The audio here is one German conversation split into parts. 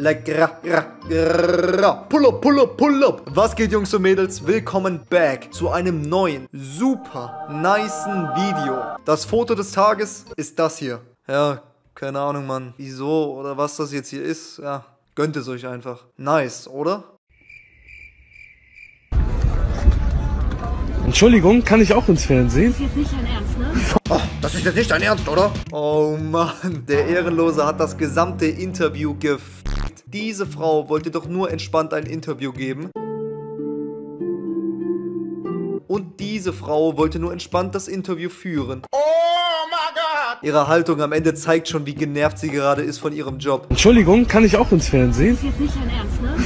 like pull up, pull up, pull up. Was geht, Jungs und Mädels? Willkommen back zu einem neuen, super nicen Video. Das Foto des Tages ist das hier. Ja, keine Ahnung, Mann. Wieso oder was das jetzt hier ist, ja, gönnt es euch einfach. Nice, oder? Entschuldigung, kann ich auch ins Fernsehen? Das ist jetzt nicht dein Ernst, ne? Oh, das ist jetzt nicht dein Ernst, oder? Oh Mann, der Ehrenlose hat das gesamte Interview gefickt. Diese Frau wollte doch nur entspannt ein Interview geben. Und diese Frau wollte nur entspannt das Interview führen. Oh mein Gott! Ihre Haltung am Ende zeigt schon, wie genervt sie gerade ist von ihrem Job. Entschuldigung, kann ich auch ins Fernsehen? Das ist jetzt nicht dein Ernst, ne?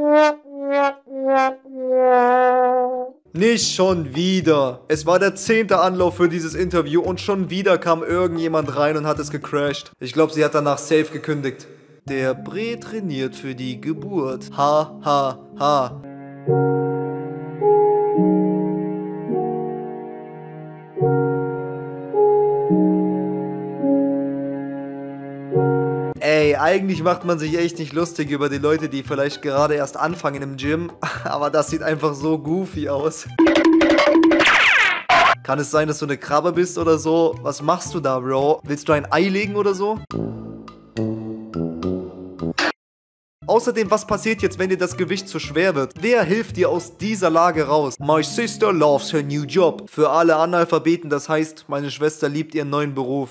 Nicht schon wieder. Es war der 10. Anlauf für dieses Interview und schon wieder kam irgendjemand rein und hat es gecrashed. Ich glaube, sie hat danach safe gekündigt. Der Bre trainiert für die Geburt. Ha, ha, ha. Ey, eigentlich macht man sich echt nicht lustig über die Leute, die vielleicht gerade erst anfangen im Gym, aber das sieht einfach so goofy aus. Kann es sein, dass du eine Krabbe bist oder so? Was machst du da, Bro? Willst du ein Ei legen oder so? Außerdem, was passiert jetzt, wenn dir das Gewicht zu schwer wird? Wer hilft dir aus dieser Lage raus? My sister loves her new job. Für alle Analphabeten, das heißt, meine Schwester liebt ihren neuen Beruf.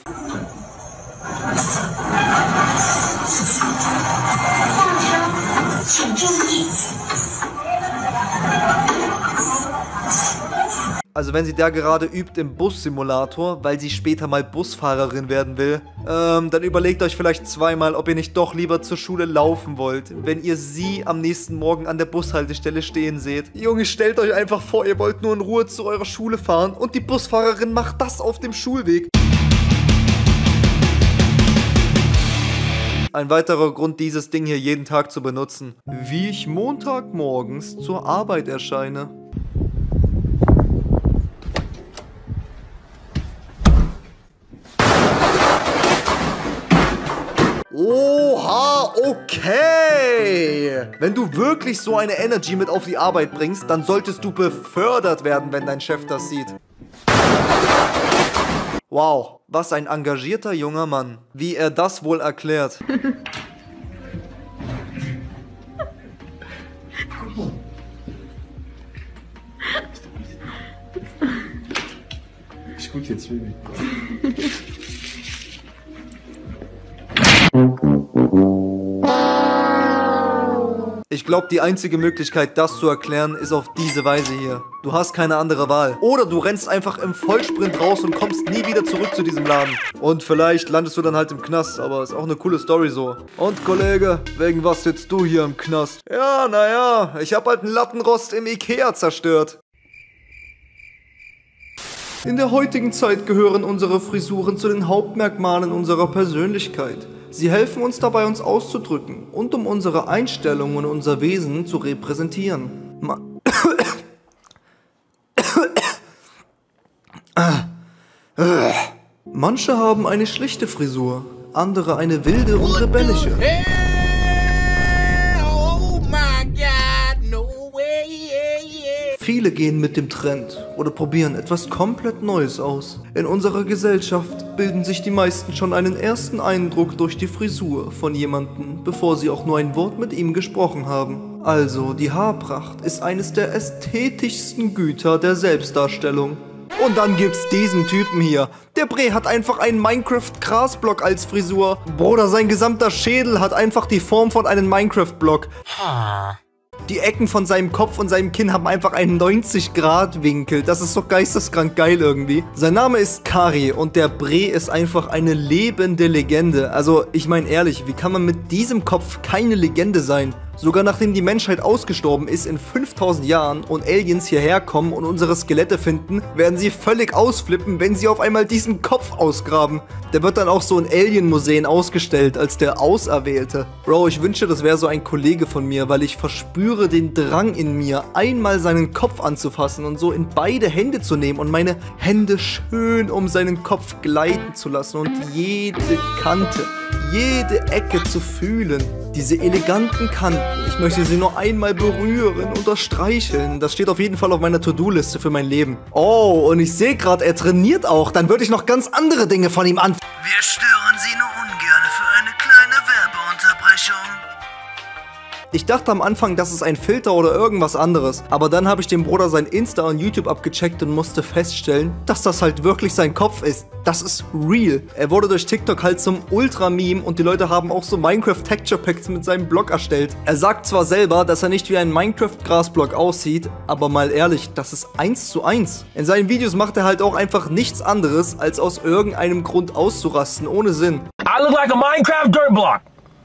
Also wenn sie da gerade übt im Bussimulator, weil sie später mal Busfahrerin werden will, dann überlegt euch vielleicht zweimal, ob ihr nicht doch lieber zur Schule laufen wollt, wenn ihr sie am nächsten Morgen an der Bushaltestelle stehen seht. Junge, stellt euch einfach vor, ihr wollt nur in Ruhe zu eurer Schule fahren und die Busfahrerin macht das auf dem Schulweg. Ein weiterer Grund, dieses Ding hier jeden Tag zu benutzen. Wie ich Montagmorgens zur Arbeit erscheine. Oha, okay. Wenn du wirklich so eine Energy mit auf die Arbeit bringst, dann solltest du befördert werden, wenn dein Chef das sieht. Wow, was ein engagierter junger Mann. Wie er das wohl erklärt. Ich guck jetzt Baby. Ich glaube, die einzige Möglichkeit, das zu erklären, ist auf diese Weise hier. Du hast keine andere Wahl. Oder du rennst einfach im Vollsprint raus und kommst nie wieder zurück zu diesem Laden. Und vielleicht landest du dann halt im Knast, aber ist auch eine coole Story so. Und Kollege, wegen was sitzt du hier im Knast? Ja, naja, ich hab halt einen Lattenrost im Ikea zerstört. In der heutigen Zeit gehören unsere Frisuren zu den Hauptmerkmalen unserer Persönlichkeit. Sie helfen uns dabei, uns auszudrücken und um unsere Einstellung und unser Wesen zu repräsentieren. Manche haben eine schlichte Frisur, andere eine wilde und rebellische. Viele gehen mit dem Trend oder probieren etwas komplett Neues aus. In unserer Gesellschaft bilden sich die meisten schon einen ersten Eindruck durch die Frisur von jemandem, bevor sie auch nur ein Wort mit ihm gesprochen haben. Also, die Haarpracht ist eines der ästhetischsten Güter der Selbstdarstellung. Und dann gibt's diesen Typen hier. Der Bre hat einfach einen Minecraft-Grasblock als Frisur. Bruder, sein gesamter Schädel hat einfach die Form von einem Minecraft-Block. Die Ecken von seinem Kopf und seinem Kinn haben einfach einen 90-Grad-Winkel. Das ist so geisteskrank geil irgendwie. Sein Name ist Kari und der Bre ist einfach eine lebende Legende. Also, ich meine ehrlich, wie kann man mit diesem Kopf keine Legende sein? Sogar nachdem die Menschheit ausgestorben ist in 5000 Jahren und Aliens hierher kommen und unsere Skelette finden, werden sie völlig ausflippen, wenn sie auf einmal diesen Kopf ausgraben. Der wird dann auch so in Alien-Museen ausgestellt als der Auserwählte. Bro, ich wünschte, das wäre so ein Kollege von mir, weil ich verspüre den Drang in mir, einmal seinen Kopf anzufassen und so in beide Hände zu nehmen und meine Hände schön um seinen Kopf gleiten zu lassen und jede Kante, jede Ecke zu fühlen. Diese eleganten Kanten, ich möchte sie nur einmal berühren, unterstreicheln. Das steht auf jeden Fall auf meiner To-Do-Liste für mein Leben. Oh, und ich sehe gerade, er trainiert auch. Dann würde ich noch ganz andere Dinge von ihm anfangen. Wir stören Sie nur ungern für eine kleine Werbeunterbrechung. Ich dachte am Anfang, das ist ein Filter oder irgendwas anderes. Aber dann habe ich dem Bruder sein Insta und YouTube abgecheckt und musste feststellen, dass das halt wirklich sein Kopf ist. Das ist real. Er wurde durch TikTok halt zum Ultra-Meme und die Leute haben auch so Minecraft-Texture-Packs mit seinem Blog erstellt. Er sagt zwar selber, dass er nicht wie ein Minecraft-Grasblock aussieht, aber mal ehrlich, das ist 1:1. In seinen Videos macht er halt auch einfach nichts anderes, als aus irgendeinem Grund auszurasten, ohne Sinn. I look like a Minecraft dirt block.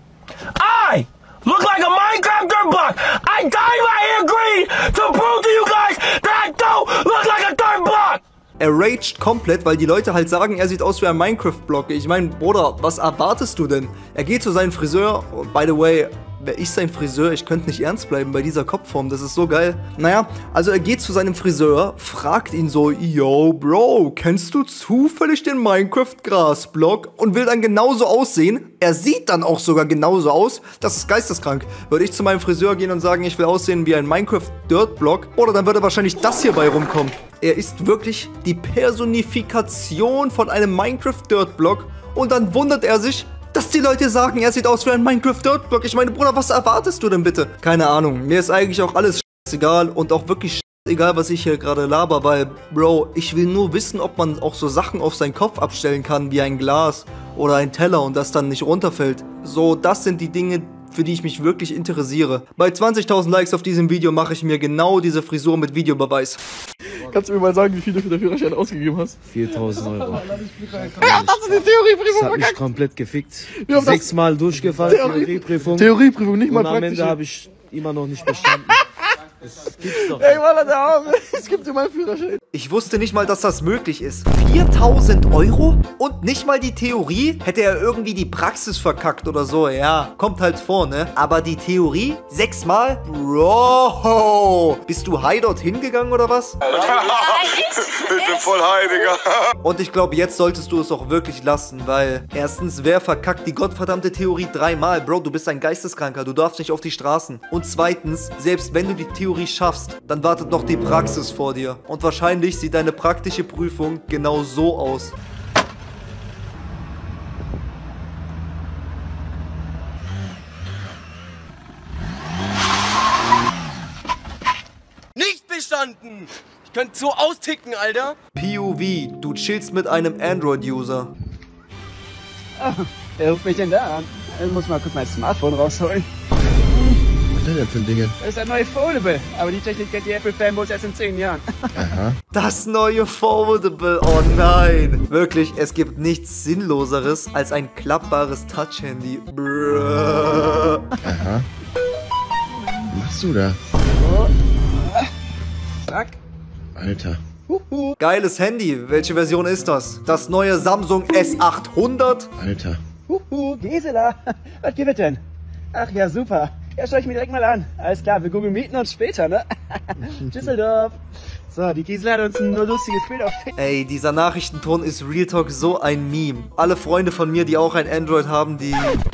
I look like a Minecraft dirt block. I dyed my hair green to prove to you guys that I don't look like a dirt block. Er raged komplett, weil die Leute halt sagen, er sieht aus wie ein Minecraft-Block. Ich meine, Bruder, was erwartest du denn? Er geht zu seinem Friseur. By the way, wäre ich sein Friseur, ich könnte nicht ernst bleiben bei dieser Kopfform. Das ist so geil. Naja, also er geht zu seinem Friseur, fragt ihn so, yo, Bro, kennst du zufällig den Minecraft-Grasblock? Und will dann genauso aussehen. Er sieht dann auch sogar genauso aus. Das ist geisteskrank. Würde ich zu meinem Friseur gehen und sagen, ich will aussehen wie ein Minecraft-Dirt-Block, oder dann würde wahrscheinlich das hier bei rumkommen. Er ist wirklich die Personifikation von einem Minecraft-Dirt-Block und dann wundert er sich, dass die Leute sagen, er sieht aus wie ein Minecraft-Dirt-Block. Ich meine, Bruder, was erwartest du denn bitte? Keine Ahnung, mir ist eigentlich auch alles egal und auch wirklich egal, was ich hier gerade laber, weil, Bro, ich will nur wissen, ob man auch so Sachen auf seinen Kopf abstellen kann, wie ein Glas oder ein Teller und das dann nicht runterfällt. So, das sind die Dinge, für die ich mich wirklich interessiere. Bei 20.000 Likes auf diesem Video mache ich mir genau diese Frisur mit Videobeweis. Kannst du mir mal sagen, wie viel du für den Führerschein ausgegeben hast? 4.000 Euro. Hast du die Theorieprüfung Das hat mich komplett gefickt. 6-mal durchgefallen, Theorieprüfung. Theorieprüfung, nicht mal Und am Ende praktische. habe ich immer noch nicht bestanden. Das gibt's doch. Ey, Mann, der Arme. Es gibt dir meinen Führerschein. Ich wusste nicht mal, dass das möglich ist. 4.000 Euro? Und nicht mal die Theorie? Hätte er irgendwie die Praxis verkackt oder so? Ja, kommt halt vor, ne? Aber die Theorie? 6-mal? Bro! Bist du high dorthin gegangen oder was? Ich bin voll high, Digga. Und ich glaube, jetzt solltest du es auch wirklich lassen, weil erstens, wer verkackt die gottverdammte Theorie 3-mal? Bro, du bist ein Geisteskranker, du darfst nicht auf die Straßen. Und zweitens, selbst wenn du die Theorie schaffst, dann wartet noch die Praxis vor dir. Und wahrscheinlich sieht deine praktische Prüfung genau so aus. Nicht bestanden! Ich könnte so austicken, Alter! POV, du chillst mit einem Android-User. Wer ruft mich denn da an? Ich muss mal kurz mein Smartphone rausholen. Was ist denn für ein Ding? Das ist ein neues Foldable, aber die Technik kennt die Apple-Fanboys erst in 10 Jahren. Aha. Das neue Foldable, oh nein. Wirklich, es gibt nichts Sinnloseres als ein klappbares Touch-Handy. Aha. Was machst du da? Zack. Alter. Geiles Handy, welche Version ist das? Das neue Samsung S800? Alter. Gisela, was gibt es denn? Ach ja, super. Ja, schau ich mir direkt mal an. Alles klar, wir Google mieten uns später, ne? Düsseldorf. So, die Gisela hat uns ein nur lustiges Bild auf Facebook. Ey, dieser Nachrichtenton ist Real Talk so ein Meme. Alle Freunde von mir, die auch ein Android haben, die...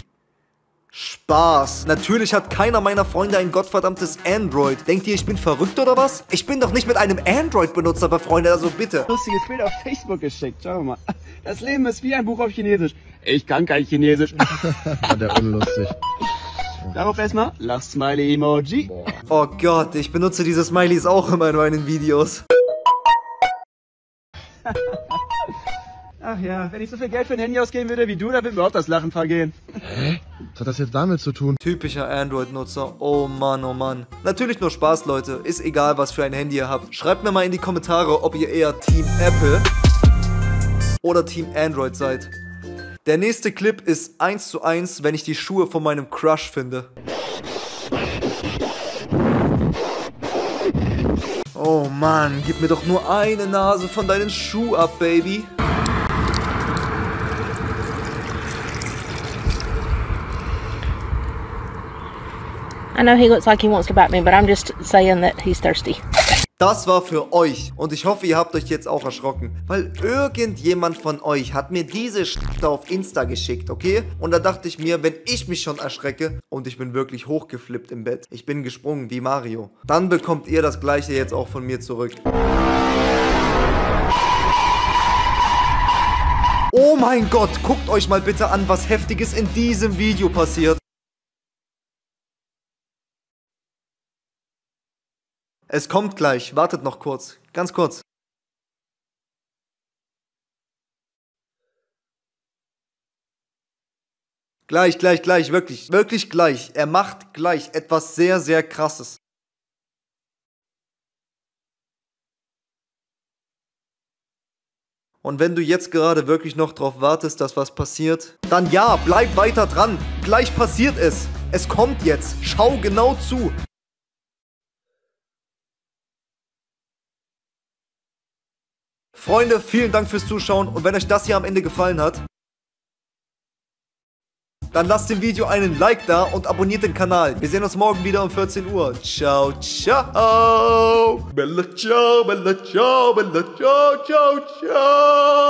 Spaß. Natürlich hat keiner meiner Freunde ein gottverdammtes Android. Denkt ihr, ich bin verrückt oder was? Ich bin doch nicht mit einem Android-Benutzer befreundet, also bitte. Lustiges Bild auf Facebook geschickt. Schau mal. Das Leben ist wie ein Buch auf Chinesisch. Ich kann kein Chinesisch. War der unlustig. Darauf erstmal Lach-Smiley-Emoji. Oh Gott, ich benutze diese Smileys auch immer in meinen Videos. Ach ja, wenn ich so viel Geld für ein Handy ausgeben würde wie du, dann würde mir auch das Lachen vergehen. Hä? Was hat das jetzt damit zu tun? Typischer Android-Nutzer. Oh Mann, oh Mann. Natürlich nur Spaß, Leute. Ist egal, was für ein Handy ihr habt. Schreibt mir mal in die Kommentare, ob ihr eher Team Apple oder Team Android seid. Der nächste Clip ist 1:1, wenn ich die Schuhe von meinem Crush finde. Oh Mann, gib mir doch nur eine Nase von deinen Schuh ab, Baby. I know he looks like he wants to bite me, but I'm just saying that he's thirsty. Das war für euch. Und ich hoffe, ihr habt euch jetzt auch erschrocken. Weil irgendjemand von euch hat mir diese Scheiße auf Insta geschickt, okay? Und da dachte ich mir, wenn ich mich schon erschrecke, und ich bin wirklich hochgeflippt im Bett, ich bin gesprungen wie Mario, dann bekommt ihr das gleiche jetzt auch von mir zurück. Oh mein Gott, guckt euch mal bitte an, was Heftiges in diesem Video passiert. Es kommt gleich, wartet noch kurz, ganz kurz. Gleich, wirklich gleich. Er macht gleich etwas sehr, sehr Krasses. Und wenn du jetzt gerade wirklich noch drauf wartest, dass was passiert, dann ja, bleib weiter dran. Gleich passiert es. Es kommt jetzt. Schau genau zu. Freunde, vielen Dank fürs Zuschauen. Und wenn euch das hier am Ende gefallen hat, dann lasst dem Video einen Like da und abonniert den Kanal. Wir sehen uns morgen wieder um 14 Uhr. Ciao, ciao. Bella ciao, bella ciao, bella ciao, ciao, ciao.